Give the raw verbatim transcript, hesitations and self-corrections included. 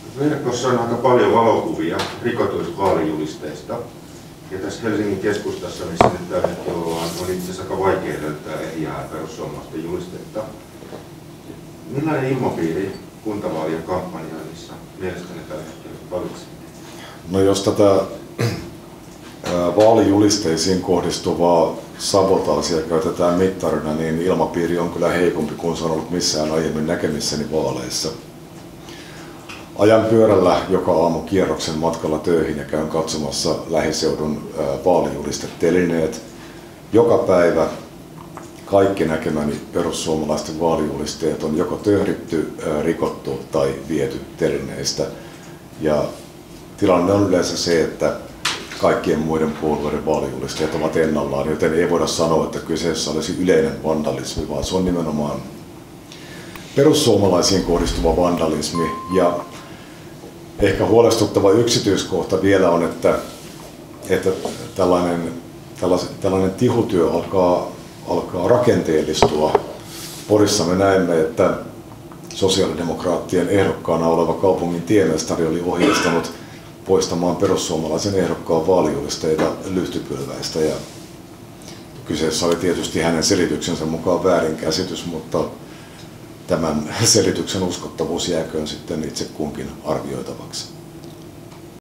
Verkossa on aika paljon valokuvia rikotuista vaalijulisteista. Ja tässä Helsingin keskustassa, missä nyt tällä hetkellä ollaan, on itse asiassa aika vaikea löytää ehjää perussuomalaisten julistetta. Millainen ilmapiiri kuntavaalien kampanjoinnissa mielestäni tällä hetkellä valitsee? No jos tätä vaalijulisteisiin kohdistuvaa sabotaasia käytetään mittarina, niin ilmapiiri on kyllä heikompi kuin se on ollut missään aiemmin näkemissäni vaaleissa. Ajan pyörällä joka aamu kierroksen matkalla töihin ja käyn katsomassa lähiseudun vaalijuliste-telineet. Joka päivä kaikki näkemäni perussuomalaisten vaalijulisteet on joko töhditty, rikottu tai viety telineistä. Ja tilanne on yleensä se, että kaikkien muiden puolueiden vaalijulisteet ovat ennallaan, joten ei voida sanoa, että kyseessä olisi yleinen vandalismi, vaan se on nimenomaan perussuomalaisiin kohdistuva vandalismi. Ja ehkä huolestuttava yksityiskohta vielä on, että, että tällainen, tällainen tihutyö alkaa, alkaa rakenteellistua. Porissa me näemme, että sosiaalidemokraattien ehdokkaana oleva kaupungin tiemestari oli ohjeistanut poistamaan perussuomalaisen ehdokkaan vaalijulisteita lyhtypylväistä. Ja kyseessä oli tietysti hänen selityksensä mukaan väärinkäsitys, mutta tämän selityksen uskottavuus jääköön sitten itse kunkin arvioitavaksi.